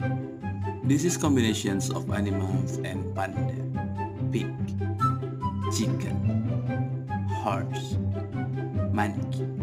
This is combinations of animals and panda, pig, chicken, horse, monkey.